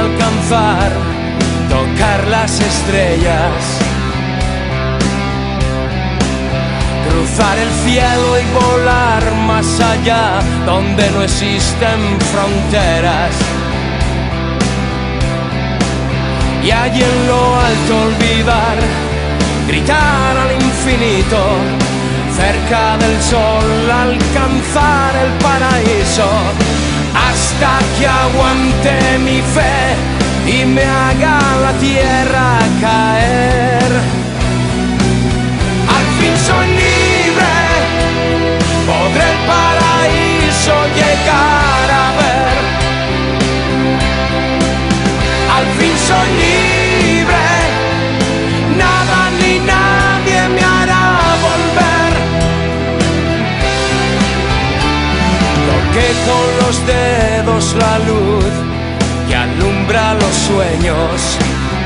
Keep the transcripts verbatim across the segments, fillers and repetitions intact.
alcanzar, tocar las estrellas, cruzar el cielo y volar más allá, donde no existen fronteras. Y allí en lo alto olvidar, gritar al infinito, cerca del sol alcanzar el paraíso, hasta que aguante mi fe y me haga la tierra caer. Al fin soy libre, podré el paraíso llegar a ver. Al fin soy libre, nada ni nadie me hará volver. Toqué con los dedos la luz que alumbra los sueños.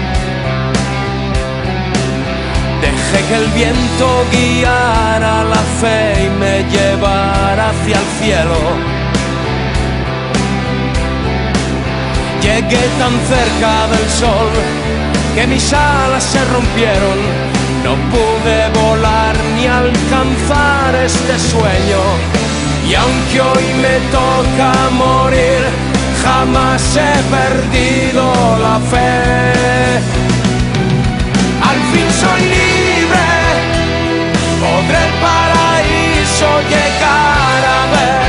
Dejé que el viento guiara la fe y me llevara hacia el cielo. Llegué tan cerca del sol que mis alas se rompieron. No pude volar ni alcanzar este sueño. Y aunque hoy me toca morir, jamás he perdido la fe. Al fin soy libre, podré el paraíso llegar a ver.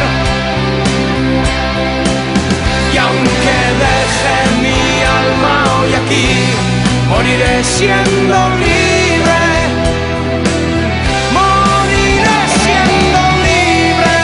Y aunque deje mi alma hoy aquí, moriré siendo libre. Moriré siendo libre.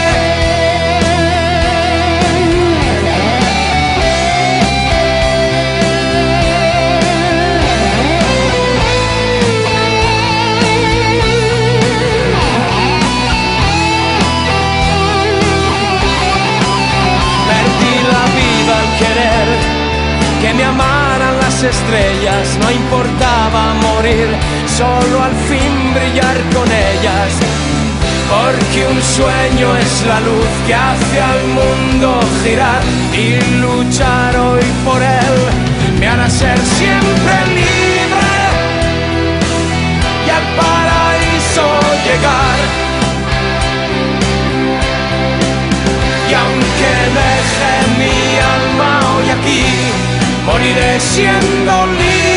Perdí la vida al querer que me amaran las estrellas, no importaba morir, solo al fin brillar con ellas. Porque un sueño es la luz que hace al mundo girar, y luchar hoy por él me hará ser siempre libre y al paraíso llegar. Y aunque deje mi alma hoy aquí, moriré siendo libre.